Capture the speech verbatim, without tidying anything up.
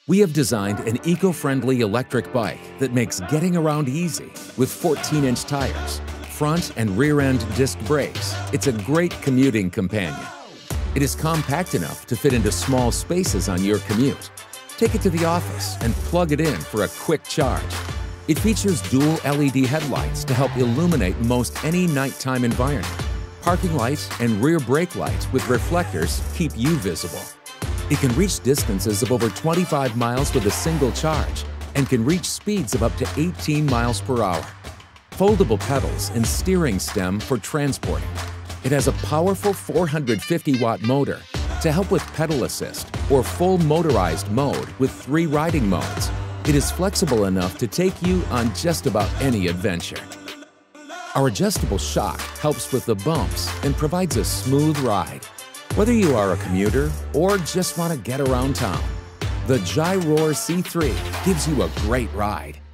We have designed an eco-friendly electric bike that makes getting around easy with fourteen inch tires, front and rear end disc brakes. It's a great commuting companion. It is compact enough to fit into small spaces on your commute. Take it to the office and plug it in for a quick charge. It features dual L E D headlights to help illuminate most any nighttime environment. Parking lights and rear brake lights with reflectors keep you visible. It can reach distances of over twenty-five miles with a single charge and can reach speeds of up to eighteen miles per hour. Foldable pedals and steering stem for transporting. It has a powerful four hundred fifty watt motor to help with pedal assist or full motorized mode with three riding modes. It is flexible enough to take you on just about any adventure. Our adjustable shock helps with the bumps and provides a smooth ride. Whether you are a commuter or just want to get around town, the Gyroor C three gives you a great ride.